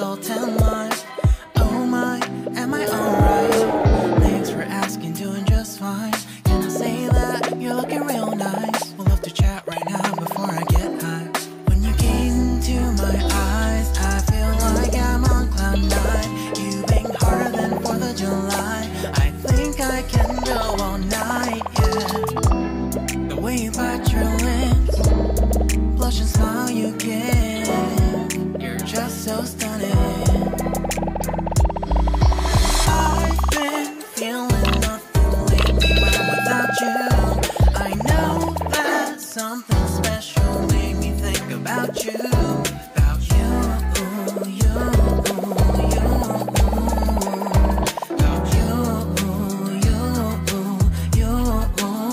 all 10 lines. Oh my, am I alright? Thanks for asking, doing just fine. Can I say that you're looking real nice? We'll have to chat right now before I get high. When you gaze into my eyes, I feel like I'm on cloud 9. You bang harder than 4th of July. I think I can go all night, yeah. The way you bite your lips, blush and smile you give, you're just so stunning. I've been feeling nothing lately when I'm without you. I know that something special made me think about you. About you, you, you. About you, you, you.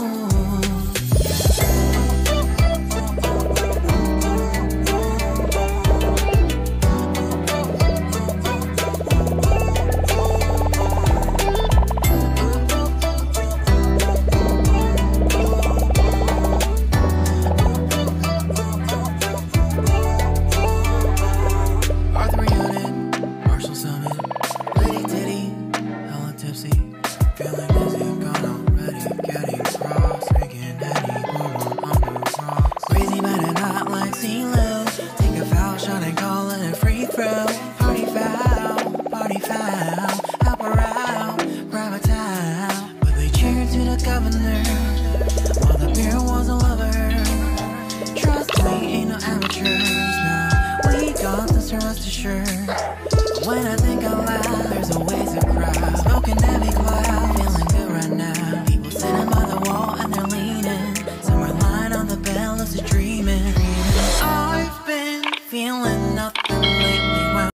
Feeling dizzy, gone already, getting cross, drinking any woman on the rocks. Crazy but not like CeeLo. Take a foul shot and call it a free throw. Party foul, help her out, grab a towel. But they cheered to the governor, while the beer was a lover. Trust me, ain't no amateurs now. We got this, rest assured. When I think out loud, there's a ways to cry. Smoking